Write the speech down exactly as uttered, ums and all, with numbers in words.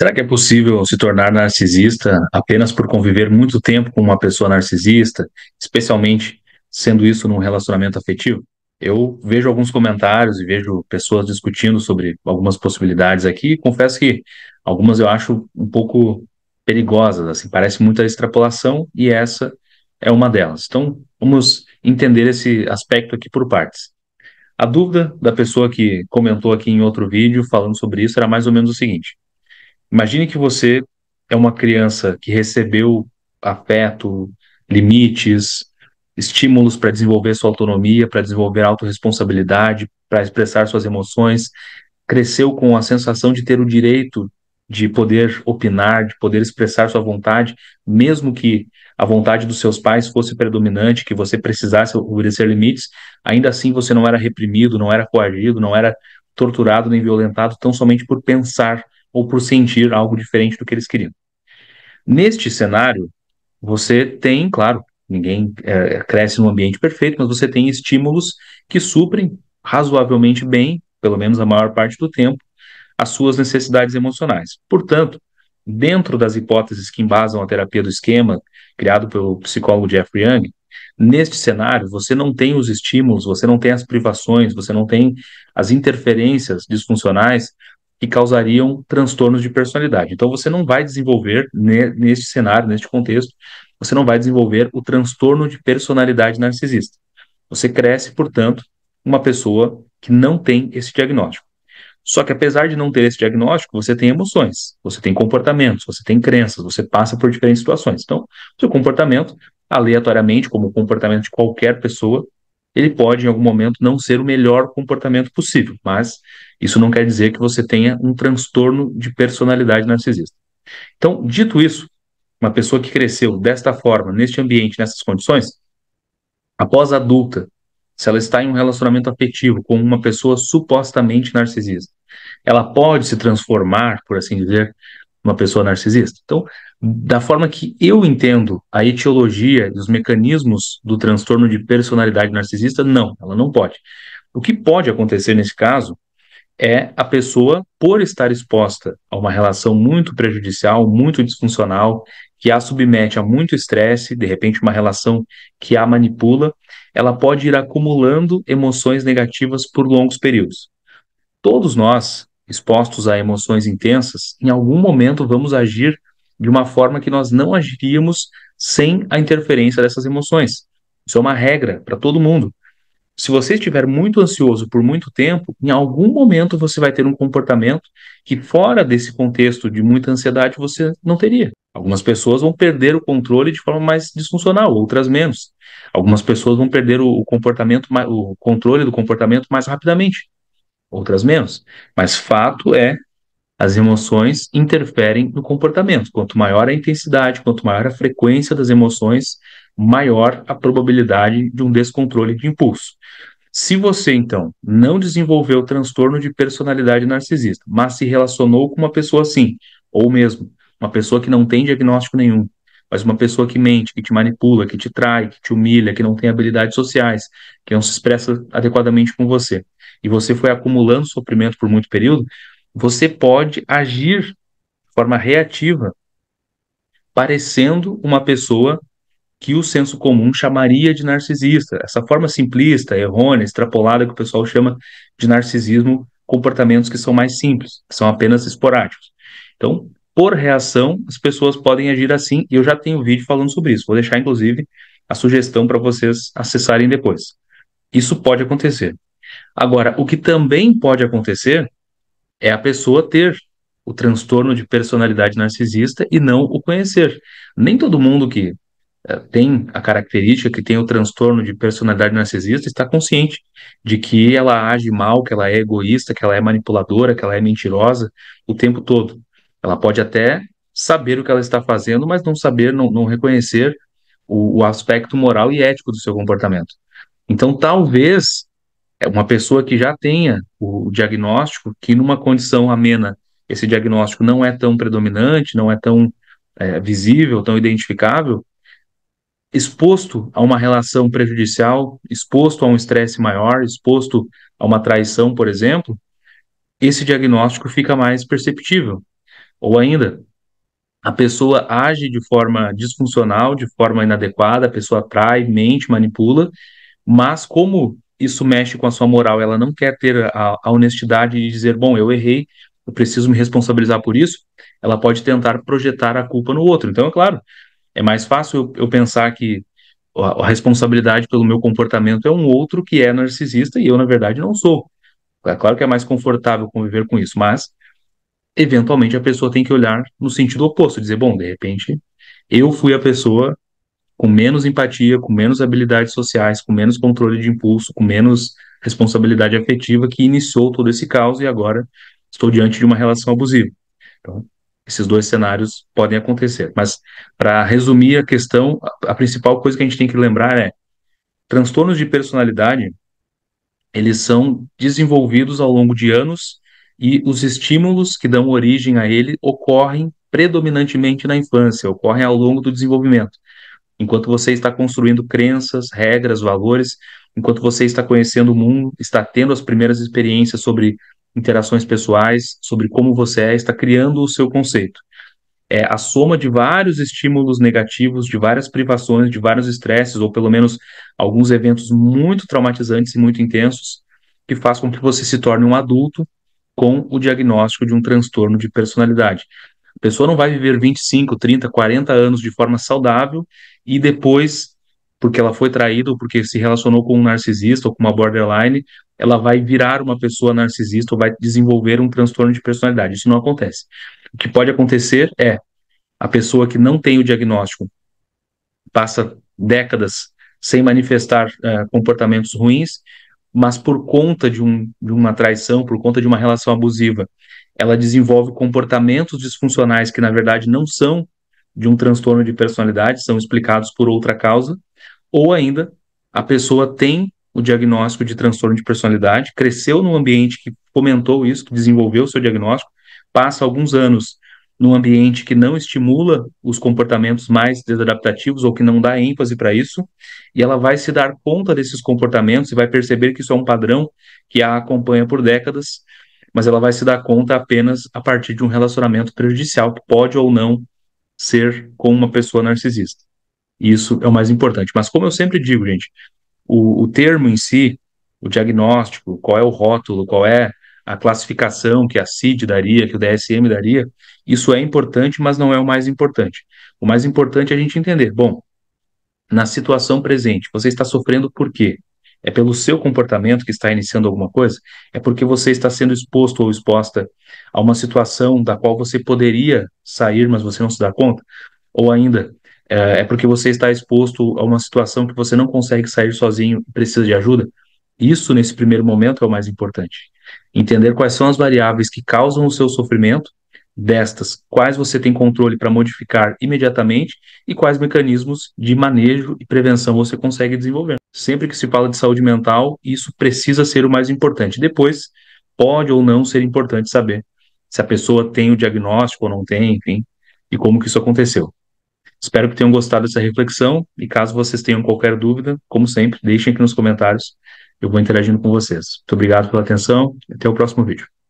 Será que é possível se tornar narcisista apenas por conviver muito tempo com uma pessoa narcisista, especialmente sendo isso num relacionamento afetivo? Eu vejo alguns comentários e vejo pessoas discutindo sobre algumas possibilidades aqui, e confesso que algumas eu acho um pouco perigosas, assim, parece muita extrapolação e essa é uma delas. Então, vamos entender esse aspecto aqui por partes. A dúvida da pessoa que comentou aqui em outro vídeo falando sobre isso era mais ou menos o seguinte: imagine que você é uma criança que recebeu afeto, limites, estímulos para desenvolver sua autonomia, para desenvolver autorresponsabilidade, para expressar suas emoções, cresceu com a sensação de ter o direito de poder opinar, de poder expressar sua vontade, mesmo que a vontade dos seus pais fosse predominante, que você precisasse obedecer limites, ainda assim você não era reprimido, não era coagido, não era torturado nem violentado, tão somente por pensar ou por sentir algo diferente do que eles queriam. Neste cenário, você tem, claro, ninguém é, cresce num ambiente perfeito, mas você tem estímulos que suprem razoavelmente bem, pelo menos a maior parte do tempo, as suas necessidades emocionais. Portanto, dentro das hipóteses que embasam a terapia do esquema, criado pelo psicólogo Jeffrey Young, neste cenário, você não tem os estímulos, você não tem as privações, você não tem as interferências disfuncionais que causariam transtornos de personalidade. Então, você não vai desenvolver, ne, neste cenário, neste contexto, você não vai desenvolver o transtorno de personalidade narcisista. Você cresce, portanto, uma pessoa que não tem esse diagnóstico. Só que apesar de não ter esse diagnóstico, você tem emoções, você tem comportamentos, você tem crenças, você passa por diferentes situações. Então, seu comportamento, aleatoriamente, como o comportamento de qualquer pessoa, ele pode, em algum momento, não ser o melhor comportamento possível, mas isso não quer dizer que você tenha um transtorno de personalidade narcisista. Então, dito isso, uma pessoa que cresceu desta forma, neste ambiente, nessas condições, após adulta, se ela está em um relacionamento afetivo com uma pessoa supostamente narcisista, ela pode se transformar, por assim dizer, numa pessoa narcisista? Então, da forma que eu entendo a etiologia e os mecanismos do transtorno de personalidade narcisista, não, ela não pode. O que pode acontecer nesse caso é a pessoa, por estar exposta a uma relação muito prejudicial, muito disfuncional, que a submete a muito estresse, de repente uma relação que a manipula, ela pode ir acumulando emoções negativas por longos períodos. Todos nós, expostos a emoções intensas, em algum momento vamos agir de uma forma que nós não agiríamos sem a interferência dessas emoções. Isso é uma regra para todo mundo. Se você estiver muito ansioso por muito tempo, em algum momento você vai ter um comportamento que, fora desse contexto de muita ansiedade, você não teria. Algumas pessoas vão perder o controle de forma mais disfuncional, outras menos. Algumas pessoas vão perder o comportamento, o controle do comportamento mais rapidamente, outras menos. Mas fato é, as emoções interferem no comportamento. Quanto maior a intensidade, quanto maior a frequência das emoções, maior a probabilidade de um descontrole de impulso. Se você, então, não desenvolveu o transtorno de personalidade narcisista, mas se relacionou com uma pessoa assim, ou mesmo uma pessoa que não tem diagnóstico nenhum, mas uma pessoa que mente, que te manipula, que te trai, que te humilha, que não tem habilidades sociais, que não se expressa adequadamente com você, e você foi acumulando sofrimento por muito período, você pode agir de forma reativa, parecendo uma pessoa que o senso comum chamaria de narcisista. Essa forma simplista, errônea, extrapolada que o pessoal chama de narcisismo, comportamentos que são mais simples, que são apenas esporádicos. Então, por reação, as pessoas podem agir assim, e eu já tenho vídeo falando sobre isso. Vou deixar, inclusive, a sugestão para vocês acessarem depois. Isso pode acontecer. Agora, o que também pode acontecer é a pessoa ter o transtorno de personalidade narcisista e não o conhecer. Nem todo mundo que eh, tem a característica, que tem o transtorno de personalidade narcisista, está consciente de que ela age mal, que ela é egoísta, que ela é manipuladora, que ela é mentirosa o tempo todo. Ela pode até saber o que ela está fazendo, mas não saber, não, não reconhecer o, o aspecto moral e ético do seu comportamento. Então, talvez é uma pessoa que já tenha o diagnóstico, que numa condição amena, esse diagnóstico não é tão predominante, não é tão é, visível, tão identificável, exposto a uma relação prejudicial, exposto a um estresse maior, exposto a uma traição, por exemplo, esse diagnóstico fica mais perceptível. Ou ainda, a pessoa age de forma disfuncional, de forma inadequada, a pessoa trai, mente, manipula, mas como isso mexe com a sua moral, ela não quer ter a, a honestidade de dizer, bom, eu errei, eu preciso me responsabilizar por isso, ela pode tentar projetar a culpa no outro. Então, é claro, é mais fácil eu, eu pensar que a, a responsabilidade pelo meu comportamento é um outro que é narcisista e eu, na verdade, não sou. É claro que é mais confortável conviver com isso, mas eventualmente a pessoa tem que olhar no sentido oposto, dizer, bom, de repente, eu fui a pessoa com menos empatia, com menos habilidades sociais, com menos controle de impulso, com menos responsabilidade afetiva que iniciou todo esse caos e agora estou diante de uma relação abusiva. Então, esses dois cenários podem acontecer. Mas, para resumir a questão, a, a principal coisa que a gente tem que lembrar é transtornos de personalidade, eles são desenvolvidos ao longo de anos e os estímulos que dão origem a ele ocorrem predominantemente na infância, ocorrem ao longo do desenvolvimento. Enquanto você está construindo crenças, regras, valores, enquanto você está conhecendo o mundo, está tendo as primeiras experiências sobre interações pessoais, sobre como você é, está criando o seu conceito. É a soma de vários estímulos negativos, de várias privações, de vários estresses, ou pelo menos alguns eventos muito traumatizantes e muito intensos, que faz com que você se torne um adulto com o diagnóstico de um transtorno de personalidade. A pessoa não vai viver vinte e cinco, trinta, quarenta anos de forma saudável e depois, porque ela foi traída ou porque se relacionou com um narcisista ou com uma borderline, ela vai virar uma pessoa narcisista ou vai desenvolver um transtorno de personalidade. Isso não acontece. O que pode acontecer é a pessoa que não tem o diagnóstico passa décadas sem manifestar uh, comportamentos ruins, mas por conta de, um, de uma traição, por conta de uma relação abusiva, ela desenvolve comportamentos disfuncionais que, na verdade, não são de um transtorno de personalidade, são explicados por outra causa, ou ainda a pessoa tem o diagnóstico de transtorno de personalidade, cresceu num ambiente que fomentou isso, que desenvolveu o seu diagnóstico, passa alguns anos num ambiente que não estimula os comportamentos mais desadaptativos ou que não dá ênfase para isso, e ela vai se dar conta desses comportamentos e vai perceber que isso é um padrão que a acompanha por décadas, mas ela vai se dar conta apenas a partir de um relacionamento prejudicial que pode ou não ser com uma pessoa narcisista. Isso é o mais importante. Mas como eu sempre digo, gente, o, o termo em si, o diagnóstico, qual é o rótulo, qual é a classificação que a C I D daria, que o D S M daria, isso é importante, mas não é o mais importante. O mais importante é a gente entender, bom, na situação presente, você está sofrendo por quê? É pelo seu comportamento que está iniciando alguma coisa? É porque você está sendo exposto ou exposta a uma situação da qual você poderia sair, mas você não se dá conta? Ou ainda, é, é porque você está exposto a uma situação que você não consegue sair sozinho e precisa de ajuda? Isso, nesse primeiro momento, é o mais importante. Entender quais são as variáveis que causam o seu sofrimento, destas, quais você tem controle para modificar imediatamente e quais mecanismos de manejo e prevenção você consegue desenvolver. Sempre que se fala de saúde mental, isso precisa ser o mais importante. Depois, pode ou não ser importante saber se a pessoa tem o diagnóstico ou não tem, enfim, e como que isso aconteceu. Espero que tenham gostado dessa reflexão e caso vocês tenham qualquer dúvida, como sempre, deixem aqui nos comentários. Eu vou interagindo com vocês. Muito obrigado pela atenção e até o próximo vídeo.